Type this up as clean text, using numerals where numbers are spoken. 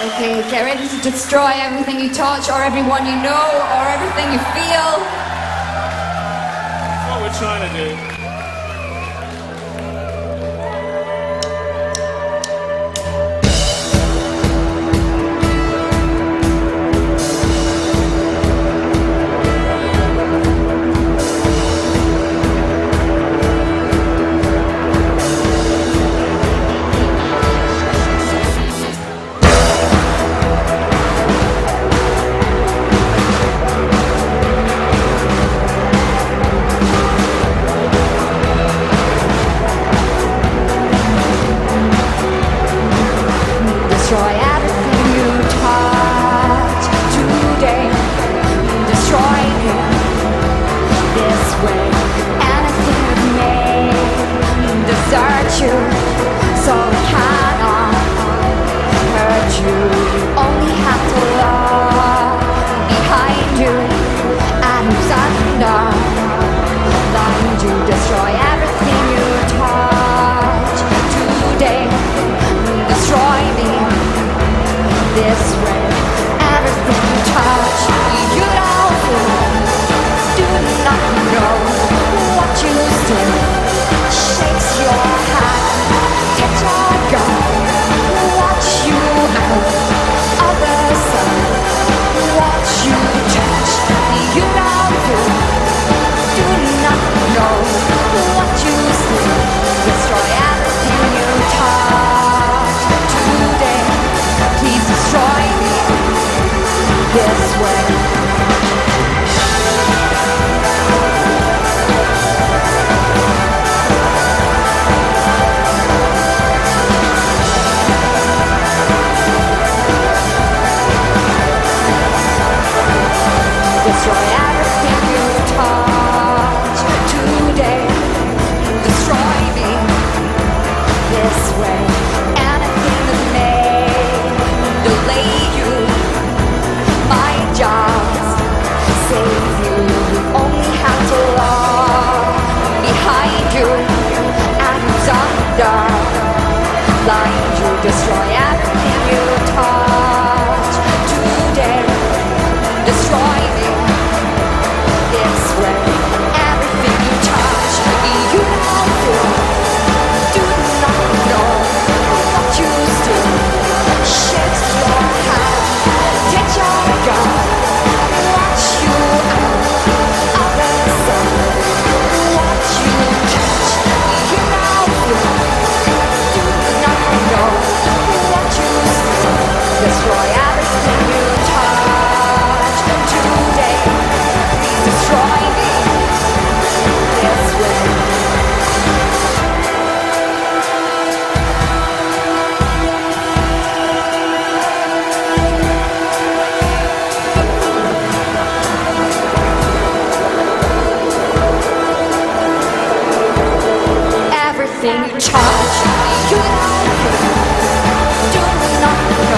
Okay, get ready to destroy everything you touch, or everyone you know, or everything you feel. That's what we're trying to do. Destroy everything you touch today. Destroy me this way. Anything that may desert you, so it cannot hurt you. Only have to look behind you and who's underlined you. Destroy everything you touch today. Destroy me this way. Everything you touch, you don't do not know what you do. Shakes your head, takes your gun, watch you out of the sun, watch you touch. You don't do not know what you do. Destroy everything you touch today. Please destroy me this way. Destroy everything you touch today. Destroy me this way. Anything that may delay you, my job's save you. You only have to look behind you and who's underlined you. Destroy everything you touch today. Destroy me this way. Everything you touch, you do not know what you do. Shakes your head, takes your gun, watch you out of the sun, watch you touch. You do not know what you do. Destroy everything you touch today. Please destroy me this way. Everything you touch, you do not